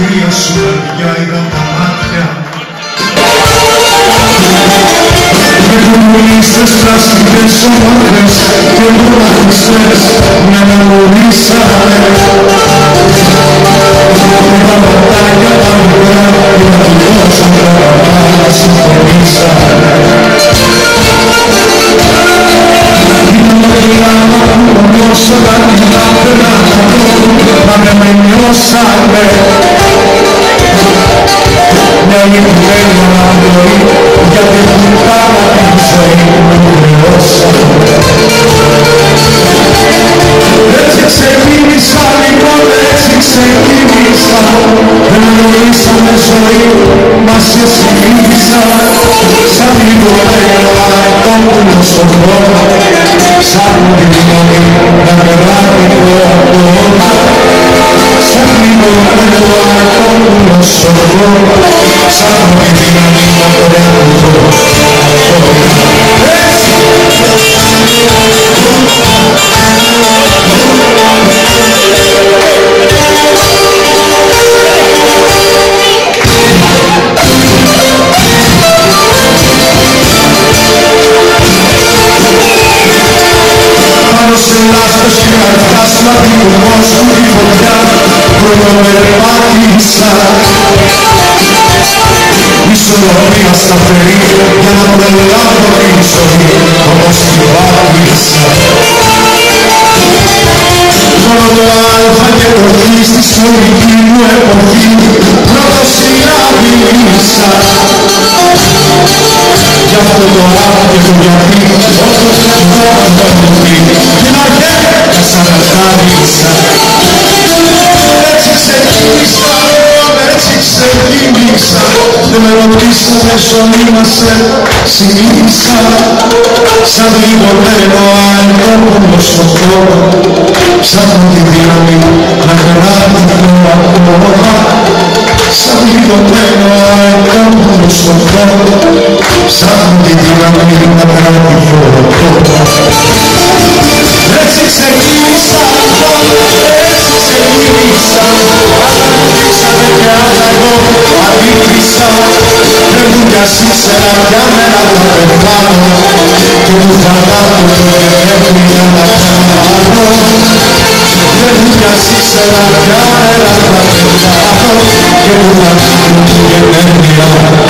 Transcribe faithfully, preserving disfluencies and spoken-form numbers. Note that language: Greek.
Κυρία σου παιδιά είδα τα μάτια με κομμουνίστες, πράσινες ομάδες και μοναχιστές με αναμονήσανε. Τα ματάκια τα μικρά που να του δώσουν τα μάτια συμφωνήσανε. Νιώσαν την άπαινα να με νιώσανε. Μια λιπμένη αναπνοή για την κουτάνα την ζωή μου χρεώσανε. Έτσι ξεκίνησα λοιπόν, έτσι ξεκίνησα. Εννοήσαμε ζωή μας και συνήθισα. Σαν λιγότερο αετόπουλο στον δρόμο, σαν τη δύναμη να περάσει το ακόμα. Σαν λιγότερο αετόπουλο στον δρόμο, σαν τη δύναμη να περάσει το ακόμα. Σε λάθος και αργάσμα δικομός μου τη φωτιά προνομερπάτησα. Ισορροπία σταθερή για να προλάβω την ζωή, όμως την πάτησα. Μόνο το αλφα και το χ στη σχολική μου εποχή πρώτο συνάντησα. Γι' αυτό το ράφο και το γιατί όπως δεν μπορώ να το πει την αρχαία σαν αρχάρισα. Έτσι ξεκίνησα, έτσι ξεκίνησα. Δεν με ρωτήσατε ζωή μας συνήθισα. Σαν λιγότερο αετόπουλο στον χώρο, ψάχνω τη δύναμη να γράφει το ακόμα. Σαν λιγότερο αετόπουλο στον χώρο, ψάχνω τη δύναμη να γράφει το ακόμα. Έτσι ξεκίνησα, έτσι ξεκίνησα. Αναδείξατε και άλλα εγώ αντίκρισα. Φεύγουν κι ας ήξερα για μένα τα πεθάνω και του θανάτου το γερέφη για να κάνω. Φεύγουν κι ας ήξερα για μένα τα πεθάνω και του θανάτου το γερέφη για να κάνω.